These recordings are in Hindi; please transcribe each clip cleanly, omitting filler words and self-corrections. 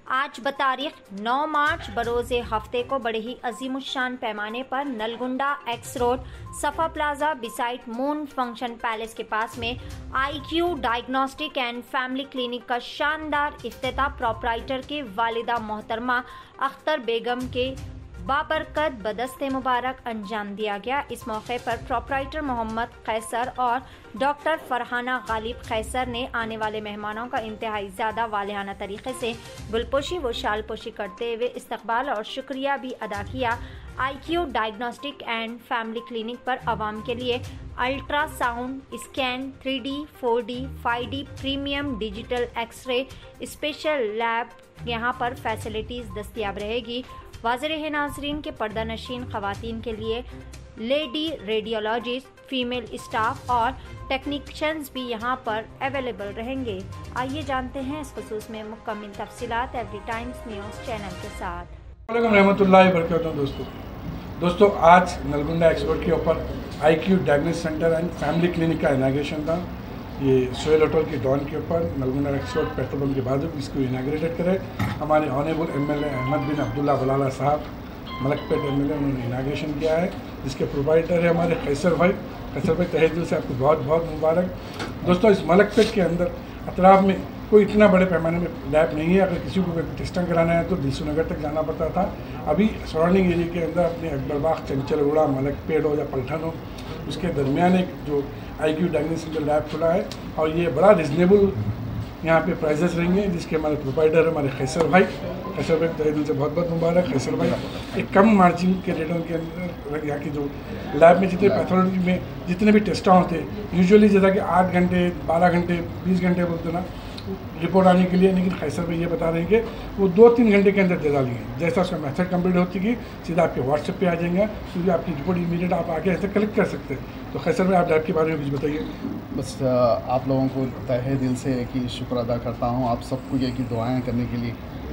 आज बतारीख 9 मार्च बरोज़े हफ्ते को बड़े ही अजीमुशान पैमाने पर Nalgonda X road Safa plaza beside moon function palace के पास में IQ diagnostic and family clinic का शानदार इफ्तिताह प्रोपराइटर के वालिदा मोहतरमा अख्तर बेगम के बाबरकत बदस्ते मुबारक अंजाम दिया गया। इस मौके पर प्रोपराइटर मोहम्मद कैसर और डॉक्टर फरहाना गालिब कैसर ने आने वाले मेहमानों का इंतहाई ज़्यादा वालिहाना तरीके से गुलपोशी व शालपोशी करते हुए इस्तकबाल और शुक्रिया भी अदा किया। IQ diagnostic and family clinic पर आवाम के लिए ultrasound scan, 3D, 4D, 5D premium digital x-ray special lab यहाँ पर फैसिलिटीज़ दस्तियाब रहेगी। वाज़ेह है नाज़रीन के पर्दा नशीन ख़वातीन के लिए लेडी रेडियोलॉजिस्ट, फीमेल स्टाफ और टेक्नीशियंस भी यहाँ पर अवेलेबल रहेंगे। आइए जानते हैं इस खुसूस में मुकम्मल तफसीलात एवरी टाइम्स न्यूज़ चैनल के साथ। रहमतुल्लाहि व बरकातहू। दोस्तों आज नलगुंडा एक्स रोड के ऊपर IQ diagnostic centre and family clinic का इनाग्रेशन था। ये सोहेल होटल की डॉन के ऊपर Nalgonda X road petrol pump के बाजू इसको इनाग्रेटेड करे हमारे honourable MLA Ahmed bin Abdullah Balala sahab Malakpet MLA, उन्होंने इनाग्रेशन किया है, जिसके प्रोवाइडर है हमारे कैसर भाई। कैसर भाई तहे दिल से आपको बहुत बहुत मुबारक। दोस्तों इस मलकपेट के अंदर अतराफ में कोई इतना बड़े पैमाने में लैब नहीं है। अगर किसी को टेस्टिंग कराना है तो दिलसू नगर तक जाना पड़ता था। अभी सराउंडिंग एरिया के अंदर अपने अकबरबाग, चंचलगुड़ा, मलकपेट हो या पलठन हो, उसके दरमियान एक जो IQ डायग्नोस्टिक लैब खुला है और ये बड़ा रिजनेबल यहाँ पे प्राइजेस रहेंगे, जिसके हमारे प्रोवाइडर हमारे कैसर भाई। कैसर भाई तहे दिल से बहुत बहुत मुबारक। कैसर भाई एक कम मार्जिन के रेटों के अंदर यहाँ की जो लैब में जितने पैथोलॉजी में जितने भी टेस्ट होते हैं यूजुअली जैसा कि 8 घंटे 12 घंटे 20 घंटे बोलते ना रिपोर्ट आने के लिए, लेकिन कैसर भाई ये बता रहे हैं कि वो 2-3 घंटे के अंदर दे डालेंगे। जैसा उसका मेथड कंप्लीट होती है सीधा आपके व्हाट्सएप पे आ जाएंगे, क्योंकि आपकी रिपोर्ट इमीडिएट आप आके ऐसे कलेक्ट कर सकते हैं। तो कैसर भाई आप लैब के बारे में कुछ बताइए। बस आप लोगों को तहे दिल से कि शुक्र अदा करता हूँ। आप सबको ये कि दुआएं करने के लिए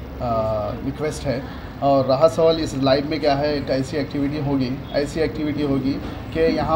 रिक्वेस्ट है। और रहा सवाल इस लाइव में क्या है, एक ऐसी एक्टिविटी होगी कि यहाँ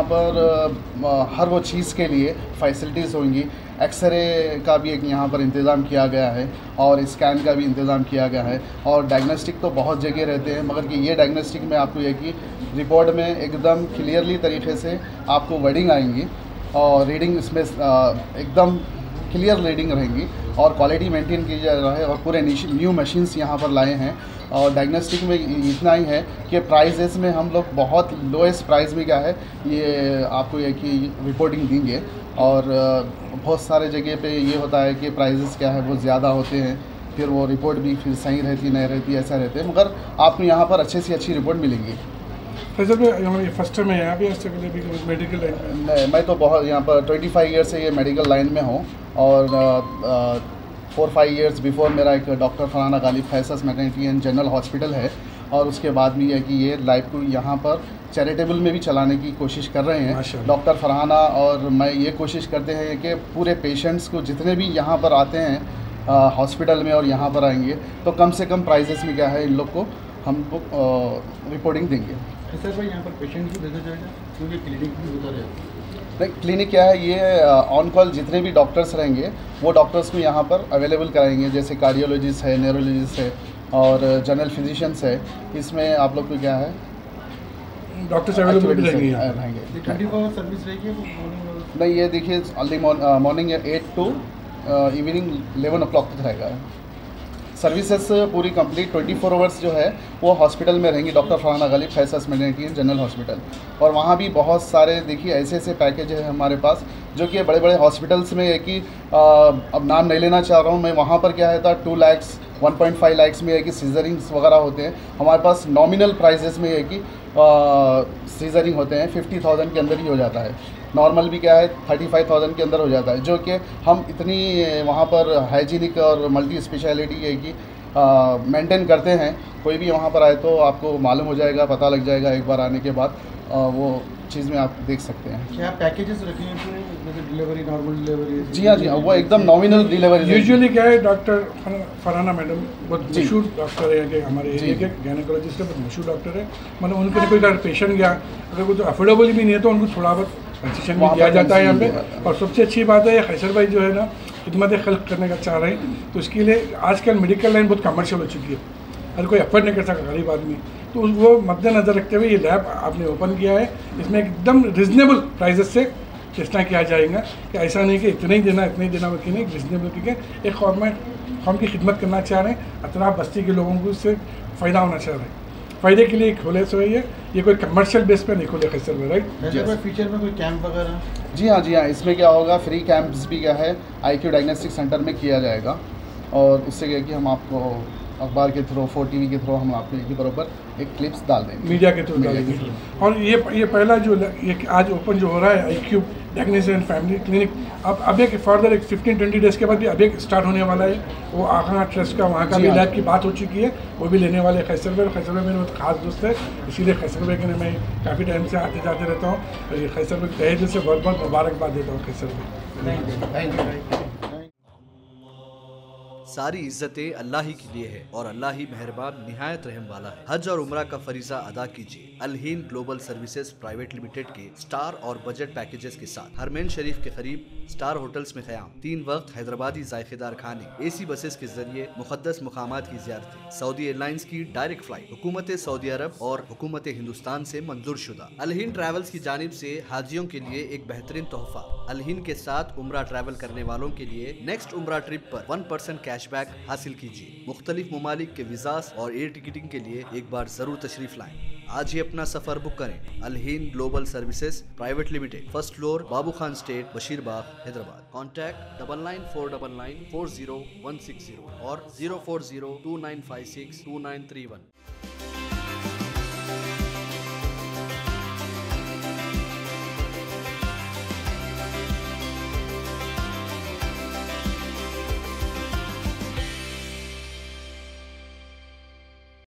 पर हर वो चीज़ के लिए फ़ैसिलिटीज़ होंगी। एक्सरे का भी एक यहाँ पर इंतज़ाम किया गया है और स्कैन का भी इंतज़ाम किया गया है। और डायग्नोस्टिक तो बहुत जगह रहते हैं, मगर कि ये डायग्नोस्टिक में आपको ये कि रिपोर्ट में एकदम क्लियरली तरीके से आपको वर्डिंग आएंगी और रीडिंग इसमें एकदम क्लियर रीडिंग रहेंगी और क्वालिटी मेंटेन की जा रहा है। और पूरे न्यू मशीन्स यहाँ पर लाए हैं। और डायग्नोस्टिक में इतना ही है कि प्राइजेस में हम लोग बहुत लोएस्ट प्राइस में क्या है ये आपको ये कि रिपोर्टिंग देंगे। और बहुत सारे जगह पे ये होता है कि प्राइजेस क्या है वो ज़्यादा होते हैं, फिर वो रिपोर्ट भी फिर सही रहती नहीं रहती, ऐसा रहते हैं। मगर आपको यहाँ पर अच्छे से अच्छी रिपोर्ट मिलेगी। फर्स्ट टाइम यहाँ पे मेडिकल लाइन में मैं तो बहुत यहाँ पर 25 ईयर से ये मेडिकल लाइन में हूँ। और 4-5 ईयर्स बिफोर मेरा एक डॉक्टर फरहाना गालिब फैसस मैटरनिटी एंड जनरल हॉस्पिटल है। और उसके बाद भी है कि ये लाइफ को यहाँ पर चैरिटेबल में भी चलाने की कोशिश कर रहे हैं डॉक्टर फरहाना। और मैं ये कोशिश करते हैं कि पूरे पेशेंट्स को जितने भी यहाँ पर आते हैं हॉस्पिटल में और यहाँ पर आएंगे तो कम से कम प्राइजेस में क्या है इन लोग को हम रिपोर्टिंग देंगे। सर भाई यहाँ पर पेशेंट भी भेजा जाएगा क्योंकि क्लिनिक भी होता रहेगा। नहीं, क्लिनिक क्या है ये ऑन कॉल जितने भी डॉक्टर्स रहेंगे वो डॉक्टर्स को यहाँ पर अवेलेबल कराएंगे, जैसे कार्डियोलॉजिस्ट है, न्यूरोलॉजिस्ट है और जनरल फिजिशियंस है। इसमें आप लोग को क्या है डॉक्टर्स अवेलेबल रहेंगे। 24 आवर सर्विस रहेगी नहीं, ये देखिए early morning 8 to evening 11 o'clock तक रहेगा। सर्विसेज पूरी कंप्लीट 24 आवर्स जो है वो हॉस्पिटल में रहेंगी डॉक्टर फरहाना गालिब फैसस मैटरनिटी एंड जनरल हॉस्पिटल। और वहाँ भी बहुत सारे देखिए ऐसे पैकेज है हमारे पास जो कि बड़े बड़े हॉस्पिटल्स में है कि अब नाम नहीं लेना चाह रहा हूँ मैं। वहाँ पर क्या है था 2 लाख 1.5 लाख में है कि सीजरिंग्स वगैरह होते हैं। हमारे पास नॉमिनल प्राइजेस में है कि सीजरिंग होते हैं 50,000 के अंदर ही हो जाता है। नॉर्मल भी क्या है 35,000 के अंदर हो जाता है, जो कि हम इतनी वहाँ पर हाइजीनिक और मल्टी स्पेशलिटी है कि मेंटेन करते हैं। कोई भी वहाँ पर आए तो आपको मालूम हो जाएगा, पता लग जाएगा एक बार आने के बाद। वो चीज़ में आप देख सकते हैं। क्या पैकेजेस रखे हैं जैसे डिलीवरी, नॉर्मल डिलीवरी? जी हाँ, वो एकदम नॉमिनल डिलीवरी। यूजुअली क्या है डॉक्टर फरहाना मैडम बहुत मशहूर डॉक्टर है कि हमारे एरिया के गायनेकोलॉजिस्ट है, बहुत मशहूर डॉक्टर है। मतलब उनके कोई अगर पेशेंट गया अगर वो तो अफोर्डेबल भी नहीं है तो उनको थोड़ा बहुत कंसेशन भी दिया जाता है यहाँ पे। और सबसे अच्छी बात है कैसर भाई जो है ना खिदमत खल्क करने का चाह रहे हैं, तो इसके लिए आजकल मेडिकल लाइन बहुत कमर्शियल हो चुकी है, हर कोई अफोर्ड नहीं कर सकता गरीब आदमी, तो वो मद्देनज़र रखते हुए ये लैब आपने ओपन किया है। इसमें एकदम रिजनेबल प्राइजेस से टेस्टा किया जाएगा कि ऐसा नहीं कि इतना ही देना कि नहीं, रिजनेबल क्योंकि एक कौम की खिदमत करना चाह रहे हैं, अतराफ बस्ती के लोगों को इससे फ़ायदा होना चाह रहे हैं, फ़ायदे के लिए खोले सो है, ये कोई कमर्शियल बेस पे नहीं खोले खैसर में, राइट? कोई फीचर में कोई कैंप वगैरह? जी हाँ, इसमें क्या होगा, फ्री कैंप्स भी क्या है IQ डायग्नोस्टिक सेंटर में किया जाएगा, और उससे क्या है कि हम आपको अखबार के थ्रू 4TV के थ्रू हम आपके बराबर एक क्लिप्स डाल देंगे, मीडिया के थ्रू डालेंगे। और ये पहला जो ये आज ओपन जो हो रहा है IQ diagnostic and family clinic, अब एक फर्दर एक 15-20 डेज़ के बाद भी अब एक स्टार्ट होने वाला है, वो आखा ट्रस्ट का वहाँ का भी लैब की बात हो चुकी है, वो भी लेने वाले खैसर में मेरे बहुत खास दोस्त है, इसीलिए खैसर में मैं काफ़ी टाइम से आते जाते रहता हूँ, और ये खैसर में तहे दिल से बहुत बहुत मुबारकबाद देता हूँ खैसर में। Thank you. सारी इज्जतें अल्लाह ही के लिए है और अल्लाह ही मेहरबान निहायत रहम वाला है। हज और उम्रा का फरीजा अदा कीजिए Al-Hind global services private limited के स्टार और बजट पैकेजेस के साथ। हरमैन शरीफ के करीब स्टार होटल्स में क़याम, 3 वक्त हैदराबादी जायकेदार खाने, AC बसेस के जरिए मुक़द्दस मुकामात की ज़ियारतें, सऊदी एयरलाइंस की डायरेक्ट फ्लाइट, हुकूमत सऊदी अरब और हुकूमत हिंदुस्तान से मंजूर शुदा। अल-हिंद ट्रैवल्स की जानिब से हाजियों के लिए एक बेहतरीन तोहफा, अल-हिंद के साथ उम्रा ट्रैवल करने वालों के लिए नेक्स्ट उम्रा ट्रिप पर 1% कैशबैक हासिल कीजिए। मुख्तलिफ ममालिक के वीज़ास और एयर टिकटिंग के लिए एक बार जरूर तशरीफ लाएं। आज ही अपना सफर बुक करें। Al-Hind global services private limited, first floor, Babu Khan estate, Basheerbagh, Hyderabad. Contact 9949940160 और 04029562931।